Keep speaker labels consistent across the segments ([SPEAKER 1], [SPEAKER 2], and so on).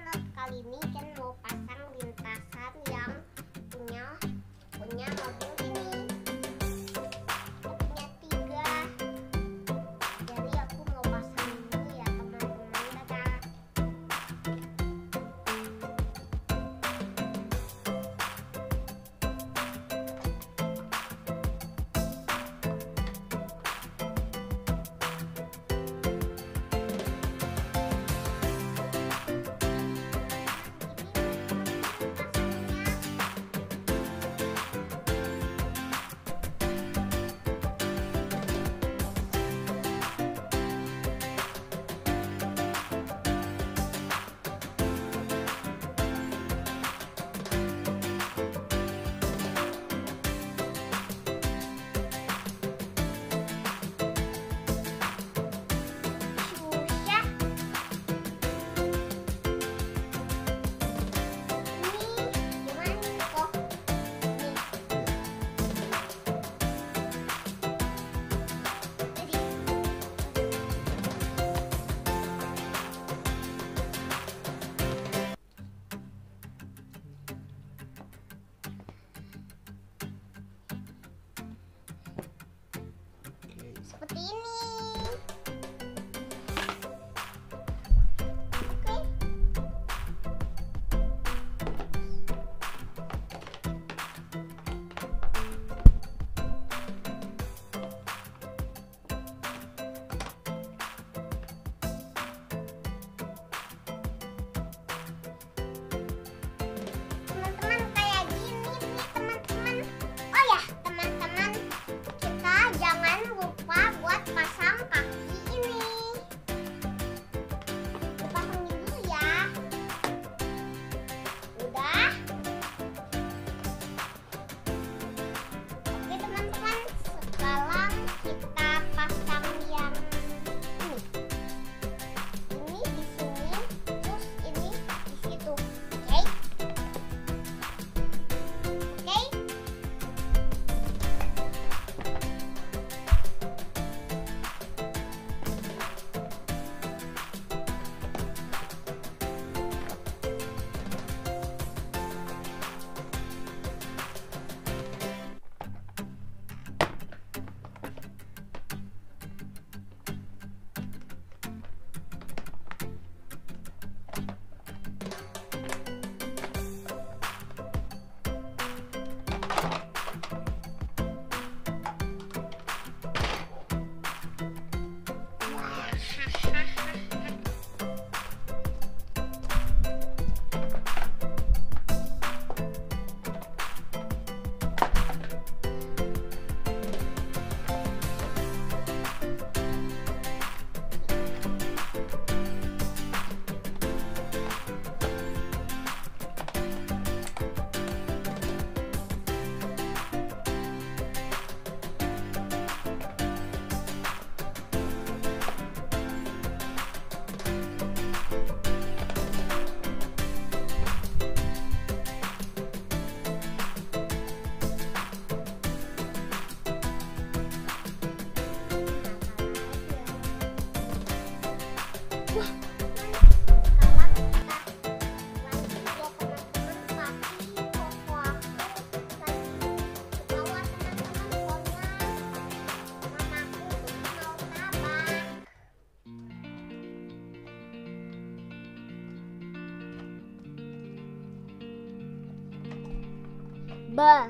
[SPEAKER 1] teman-teman, kali ini Ken mau pasang lintasan yang punya mobil ini. Aku punya 3, jadi aku mau pasang dulu ya teman-teman. Dadah. Seperti ini. Oke. Teman-teman, kayak gini nih teman-teman. Oh ya teman-teman, kita jangan lupa buat pasang kaki ini. Dipasangin dulu ya. Udah. Oke teman-teman, sekarang kita pasang yang ini. Ini di sini, terus ini di situ. Oke? Oke? Ba.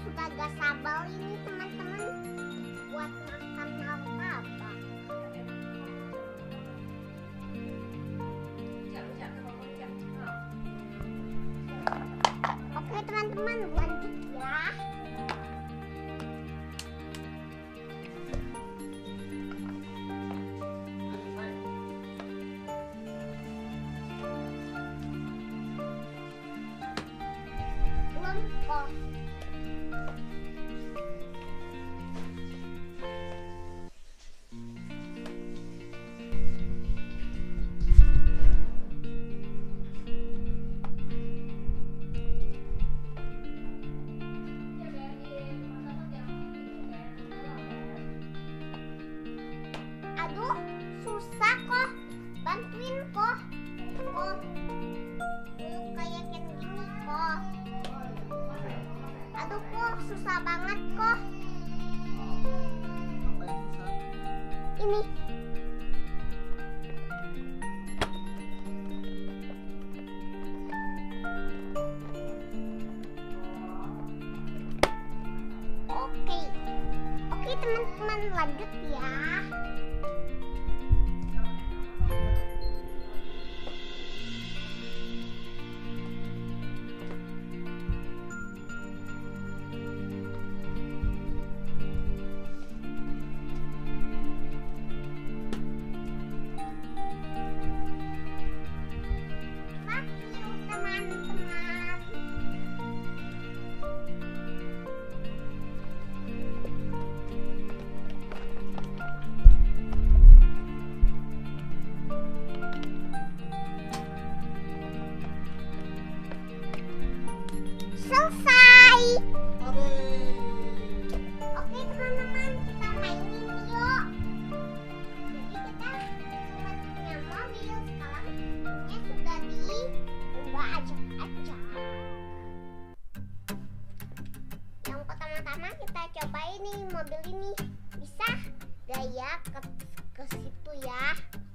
[SPEAKER 1] sudah gak sabar ini teman-teman buat makan martabak. Oke teman-teman, lanjut ya. Belum kok. Aduh, susah kok. Bantuin kok. Kayak gini kok. Aduh kok, susah banget kok. Ini. Oke teman-teman, lanjut ya. Selesai. Oke teman-teman, kita mainin yuk. Jadi kita cuma punya mobil, sekarang sudah diubah aja. Yang pertama-tama kita coba ini mobil ini bisa gak ya ke situ ya.